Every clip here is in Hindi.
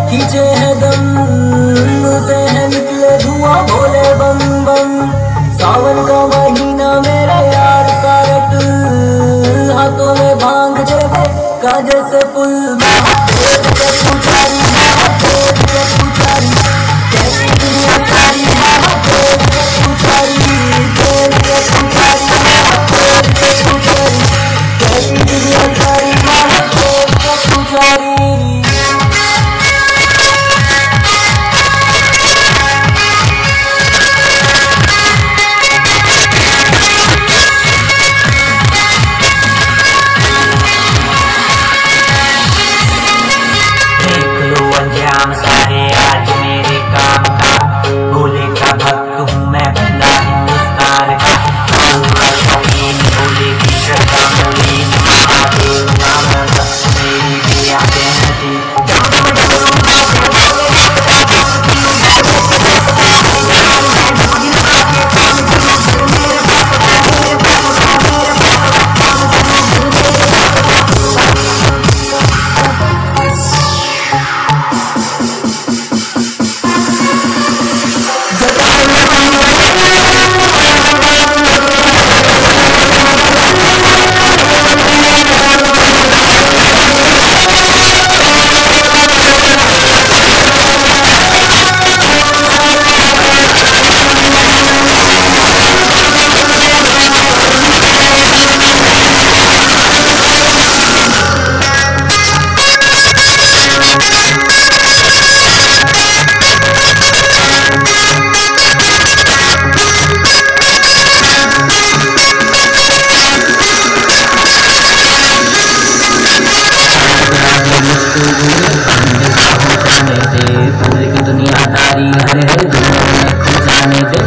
खींचे है दम, से है निकले धुआं, भोले बम बम। सावन का महीना मेरा यार सारट, हाथों में भांग जैसे काजे से पुल। महादेव के पुजारी, महादेव के पुजारी, कैसी दुनिया सारी महादेव के पुजारी, देव के पुजारी, महादेव के पुजारी, कैसी दुनिया सारी महादेव के पुजारी। सारे आज मेरे काम का, भोले का भक्त हूँ मैं, बंदा हिंदुस्तान का। भोले की श्रद्धा मलिन, महादेव नाम मेरी भी आते हैं। भोले की दुनियादारी हर हर दुनिया में खो जाने दे।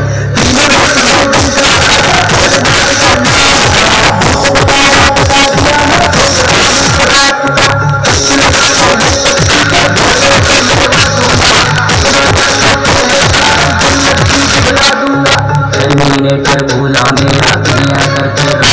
टर्मिनेटर भोला मेरा दुनिया करके